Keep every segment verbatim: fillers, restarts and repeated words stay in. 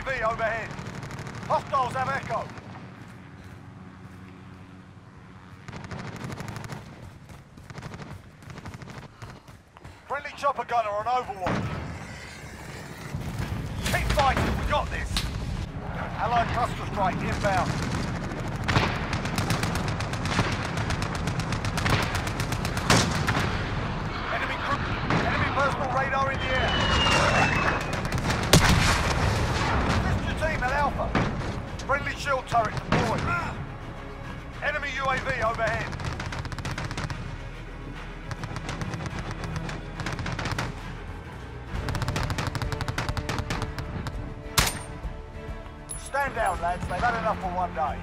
V overhead. Hostiles have echo. Friendly chopper gunner on overwatch. Keep fighting, we got this. Allied cluster strike inbound. Enemy crew, enemy personal radar in the air. Assist your team at Alpha. Friendly shield turret deployed. Enemy U A V overhead. Stand down, lads. They've had enough for one day.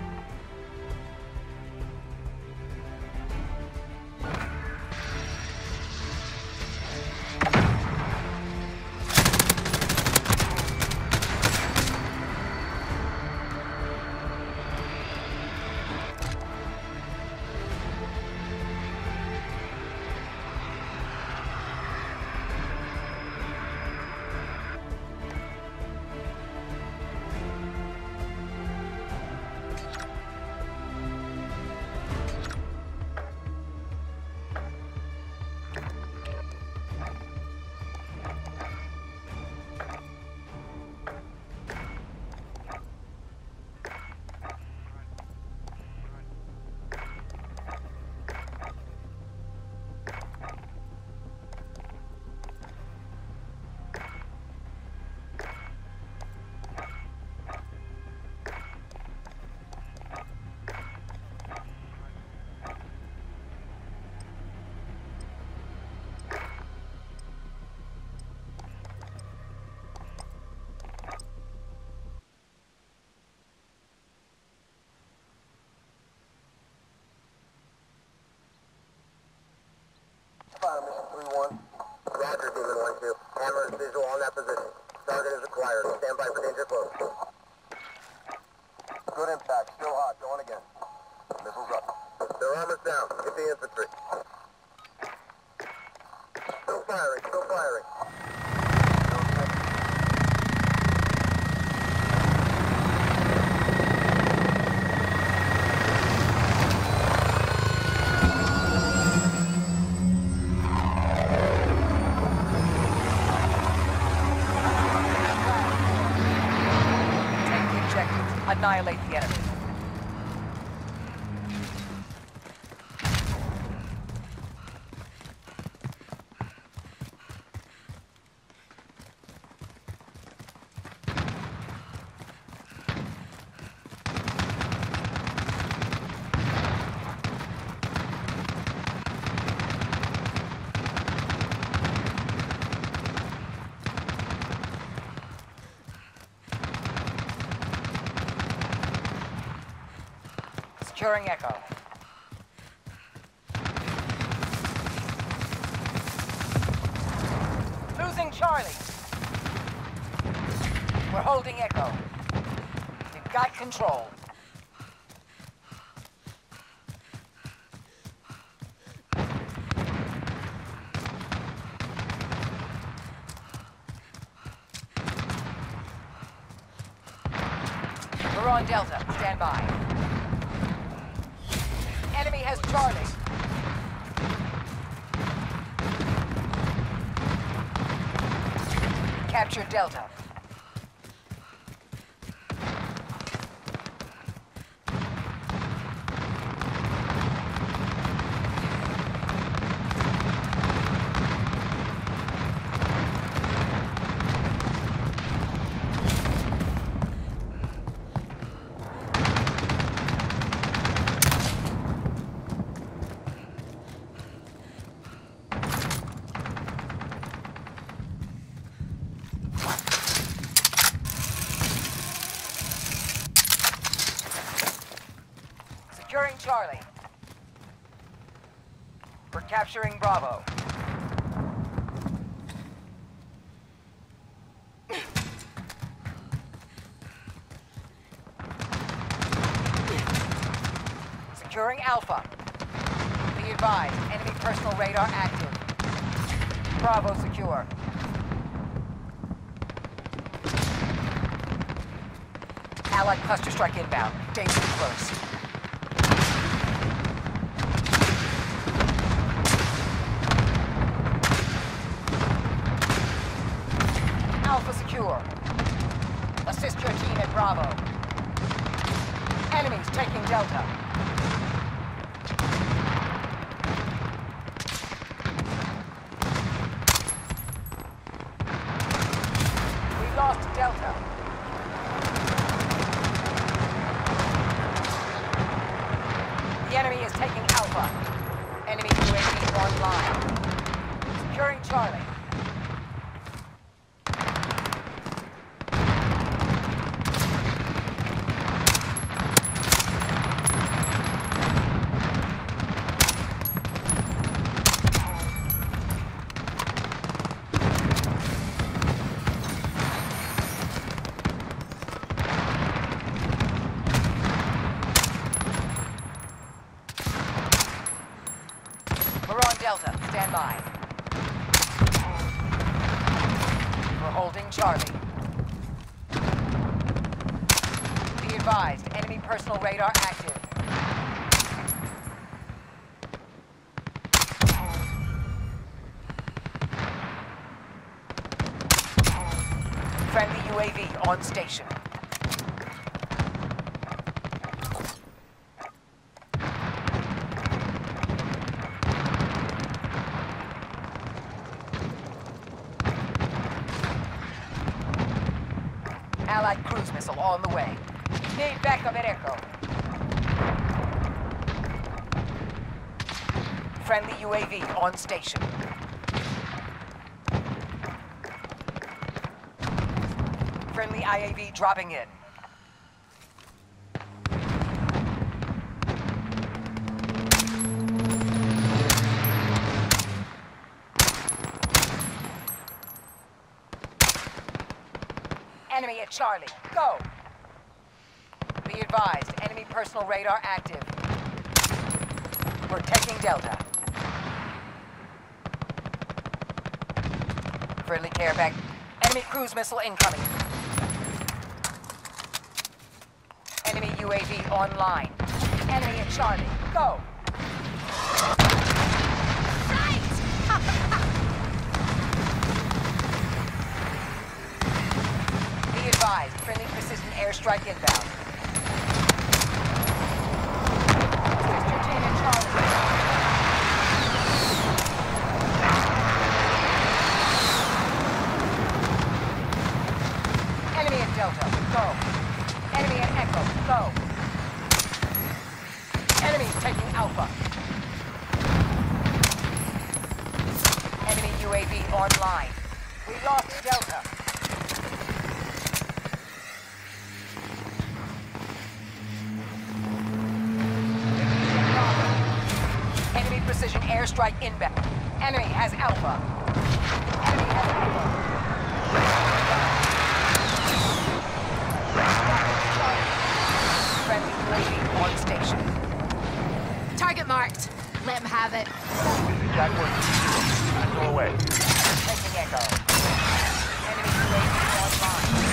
Fire mission three one. Roger, Demon one two. Hammer is visual on that position. Target is acquired. Stand by for danger close. Good impact. Still hot. Going again. Missiles up. Their armor's down. Get the infantry. Still firing. Still firing. Annihilate the enemy. Securing Echo. Losing Charlie. We're holding Echo. We've got control. We're on Delta. Stand by. Enemy has Charlie. Capture Delta. Securing Charlie. We're capturing Bravo. Securing Alpha. Be advised, enemy personal radar active. Bravo secure. Allied cluster strike inbound. Dangerous close. Alpha secure. Assist your team at Bravo. Enemies taking Delta. We lost Delta. The enemy is taking Alpha. Enemy U A V online. Securing Charlie. We're on Delta. Stand by. We're holding Charlie. Be advised, enemy personal radar active. Friendly U A V on station. Allied cruise missile on the way. Need backup at Echo. Friendly U A V on station. Friendly I A V dropping in. Enemy at Charlie. Go! Be advised, enemy personal radar active. We're taking Delta. Friendly care pack. Enemy cruise missile incoming. Enemy U A V online. Enemy at Charlie. Go! Be advised, friendly precision airstrike inbound. Sister team at Charlie. Enemy at Delta. Go. Enemy at Echo. Go. Enemy's taking Alpha. Enemy U A V online. We lost Delta. Enemy precision airstrike inbound. Enemy has Alpha. Enemy has Alpha. Friendly U A V on station. Target marked. Let him have it. Jack one. Go away. Taking Echo. Enemy U A V online.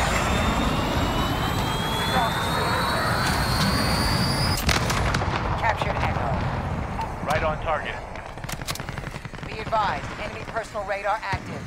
Captured Echo. Right on target. Be advised, enemy personal radar active.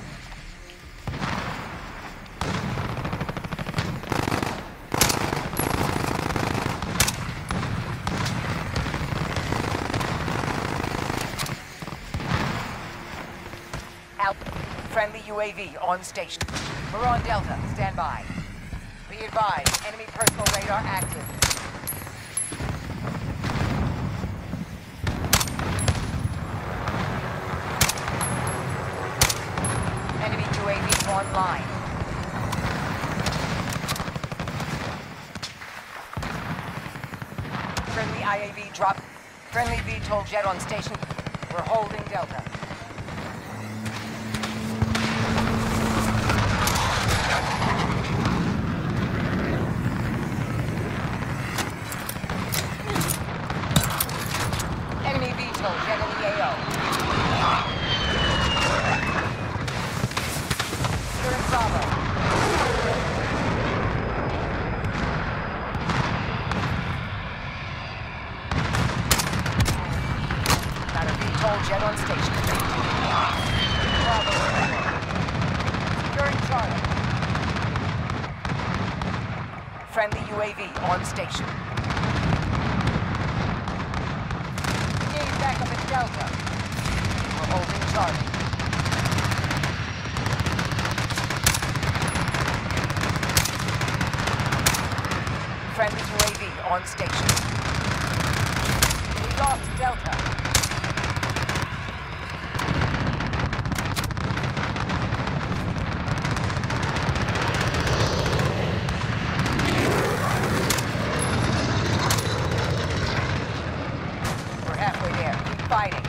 Out. Friendly U A V on station. We're on Delta. Stand by. Be advised, enemy personal radar active. Enemy U A V online. Friendly I A V drop. Friendly V TOL jet on station. We're holding Delta. Enemy V TOL jet in the A O. You're in Bravo. Friendly U A V on station. Need backup at Delta. We're holding Charlie. Friendly U A V on station. We lost Delta. We're halfway there. Keep fighting.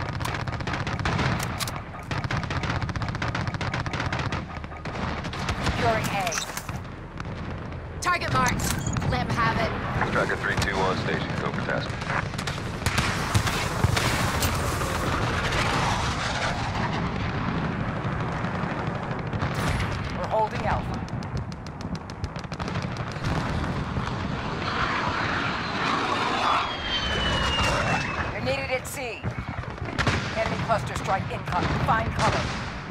Securing A. Target marked. Let him have it. Striker three two on station. Go for task. We're holding Alpha. You're needed at C. Enemy cluster strike incoming. Find cover.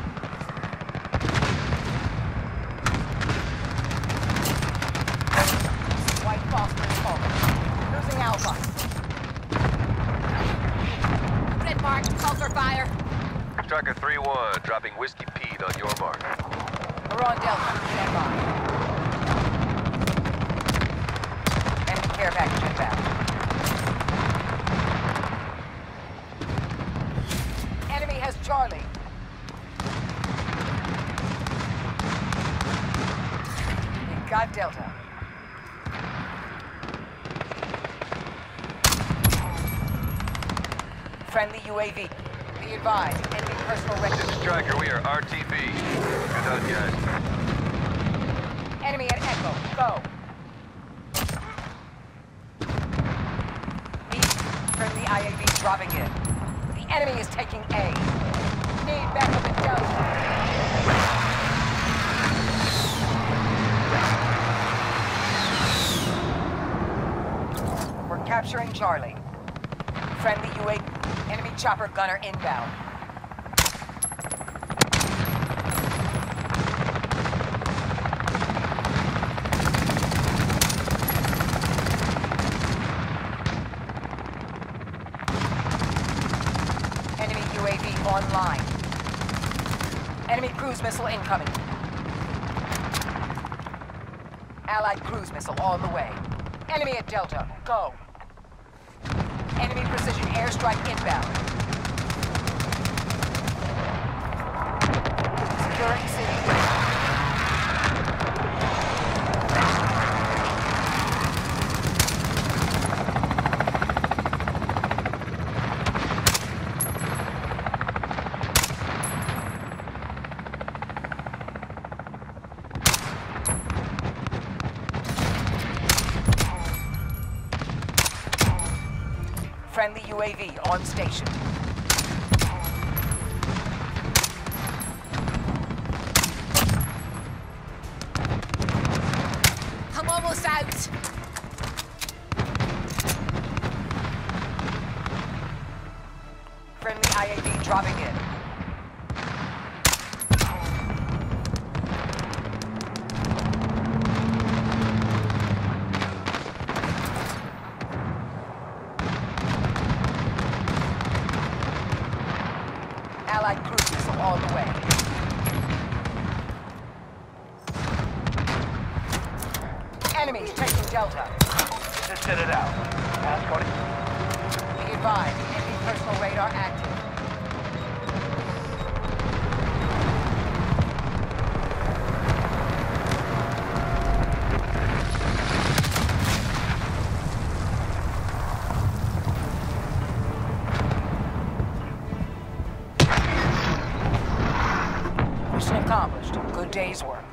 White phosphorus falling. Losing Alpha. Red marked. Call for fire. Striker three one, dropping Whiskey Pete on your mark. We're on Delta. Stand by. Enemy care package inbound. Enemy has Charlie. We got Delta. Friendly U A V. Be advised, enemy personal This record. is Striker, we are R T B. Good on, guys. Enemy at Echo. Go. East. Friendly I A V dropping in. The enemy is taking A. Need backup at Delta. We're capturing Charlie. Friendly U A V. Enemy chopper gunner inbound. Enemy U A V online. Enemy cruise missile incoming. Allied cruise missile on the way. Enemy at Delta. Go. Enemy precision airstrike inbound. Securing city. Friendly U A V on station. I'm almost out. Friendly I A V dropping in. Allied cruise missile on the way. Enemies taking Delta. Just set it out. Pass got it. Be advised, enemy personal radar active. Mission accomplished. Good day's work.